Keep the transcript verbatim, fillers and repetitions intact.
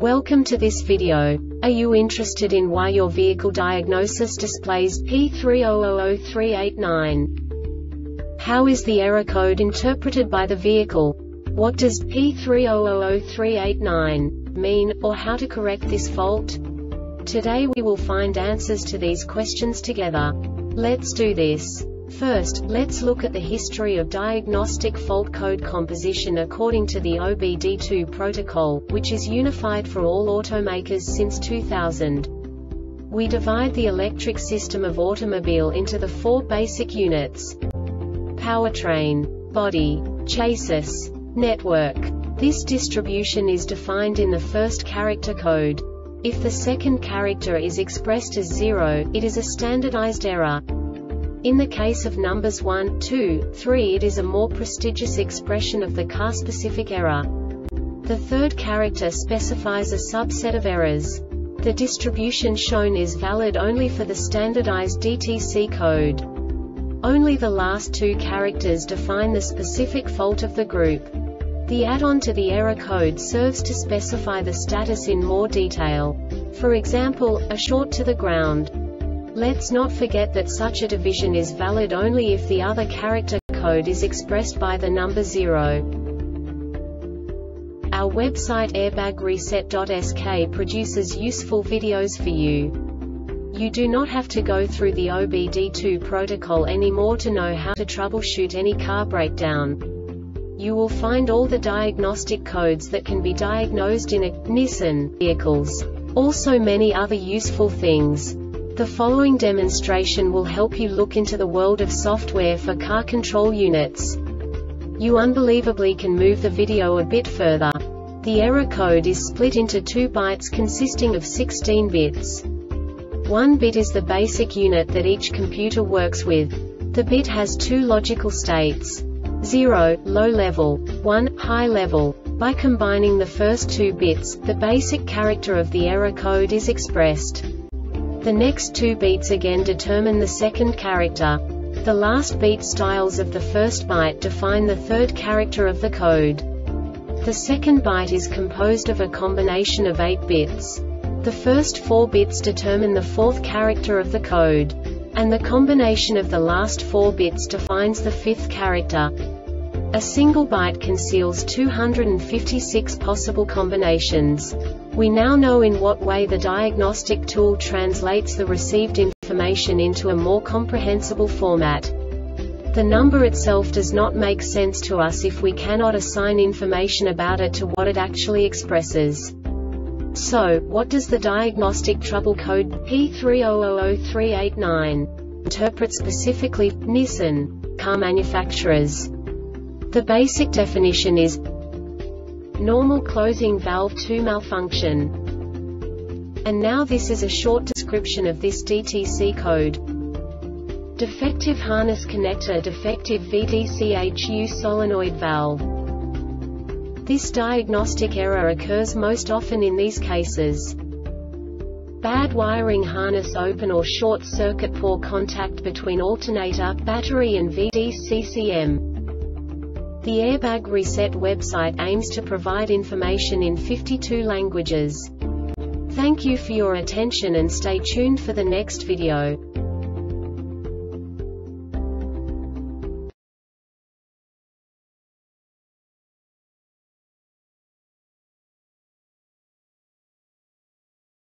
Welcome to this video. Are you interested in why your vehicle diagnosis displays P three zero zero zero three eight nine? How is the error code interpreted by the vehicle? What does P three zero zero zero three eight nine mean, or how to correct this fault? Today we will find answers to these questions together. Let's do this. First, let's look at the history of diagnostic fault code composition according to the O B D two protocol, which is unified for all automakers since two thousand. We divide the electric system of automobile into the four basic units: powertrain, body, chassis, network. This distribution is defined in the first character code. If the second character is expressed as zero, it is a standardized error. In the case of numbers one, two, three, it is a more prestigious expression of the car-specific error. The third character specifies a subset of errors. The distribution shown is valid only for the standardized D T C code. Only the last two characters define the specific fault of the group. The add-on to the error code serves to specify the status in more detail. For example, a short to the ground. Let's not forget that such a division is valid only if the other character code is expressed by the number zero. Our website airbag reset dot S K produces useful videos for you. You do not have to go through the O B D two protocol anymore to know how to troubleshoot any car breakdown. You will find all the diagnostic codes that can be diagnosed in a Nissan vehicles. Also many other useful things. The following demonstration will help you look into the world of software for car control units. You unbelievably can move the video a bit further. The error code is split into two bytes consisting of sixteen bits. One bit is the basic unit that each computer works with. The bit has two logical states: zero, low level, one, high level. By combining the first two bits, the basic character of the error code is expressed. The next two beats again determine the second character. The last beat styles of the first byte define the third character of the code. The second byte is composed of a combination of eight bits. The first four bits determine the fourth character of the code. And the combination of the last four bits defines the fifth character. A single byte conceals two hundred fifty-six possible combinations. We now know in what way the diagnostic tool translates the received information into a more comprehensible format. The number itself does not make sense to us if we cannot assign information about it to what it actually expresses. So, what does the diagnostic trouble code P three zero zero zero three eight nine interpret specifically for Nissan car manufacturers? The basic definition is normal closing valve two malfunction. And now this is a short description of this D T C code. Defective harness connector, defective V D C H U solenoid valve. This diagnostic error occurs most often in these cases: bad wiring, harness open or short circuit, poor contact between alternator, battery and V D C C M. The Airbag Reset website aims to provide information in fifty-two languages. Thank you for your attention and stay tuned for the next video.